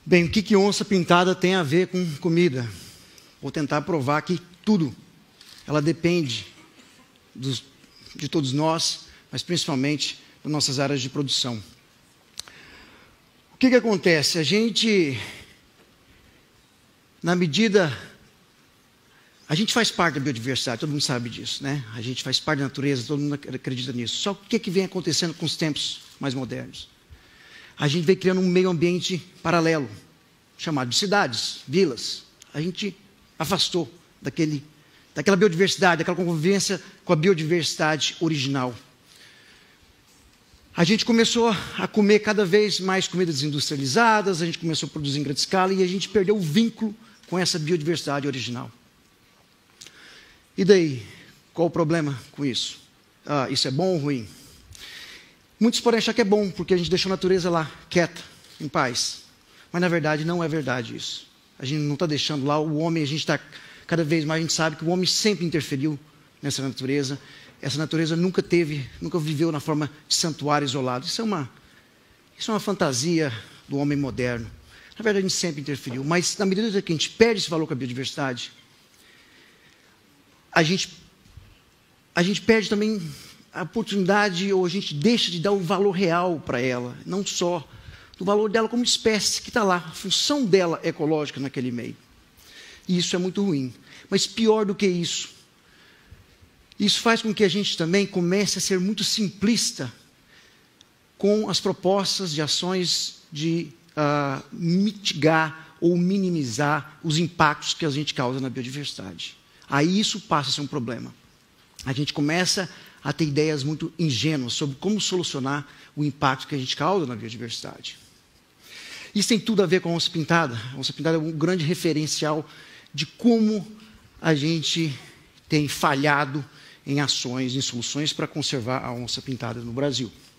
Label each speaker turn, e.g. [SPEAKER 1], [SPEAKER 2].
[SPEAKER 1] Bem, o que onça pintada tem a ver com comida? Vou tentar provar que tudo. Ela depende de todos nós, mas principalmente das nossas áreas de produção. O que acontece? A gente, na medida... A gente faz parte da biodiversidade, todo mundo sabe disso, né? A gente faz parte da natureza, todo mundo acredita nisso. Só que o que vem acontecendo com os tempos mais modernos? A gente vem criando um meio ambiente paralelo, chamado de cidades, vilas. A gente afastou daquela biodiversidade, daquela convivência com a biodiversidade original. A gente começou a comer cada vez mais comidas industrializadas, a gente começou a produzir em grande escala e a gente perdeu o vínculo com essa biodiversidade original. E daí, qual o problema com isso? Isso é bom ou ruim? Muitos podem achar que é bom, porque a gente deixou a natureza lá, quieta, em paz. Mas na verdade não é verdade isso. A gente não está deixando lá o homem, a gente está, cada vez mais a gente sabe que o homem sempre interferiu nessa natureza. Essa natureza nunca viveu na forma de santuário isolado. Isso é uma fantasia do homem moderno. Na verdade a gente sempre interferiu, mas na medida que a gente perde esse valor com a biodiversidade, a gente perde também a oportunidade, ou a gente deixa de dar o valor real para ela, não só do valor dela como espécie que está lá, a função dela ecológica naquele meio. E isso é muito ruim. Mas pior do que isso, isso faz com que a gente também comece a ser muito simplista com as propostas de ações de mitigar ou minimizar os impactos que a gente causa na biodiversidade. Aí isso passa a ser um problema. A gente começa a ter ideias muito ingênuas sobre como solucionar o impacto que a gente causa na biodiversidade. Isso tem tudo a ver com a onça pintada. A onça pintada é um grande referencial de como a gente tem falhado em ações, em soluções para conservar a onça pintada no Brasil.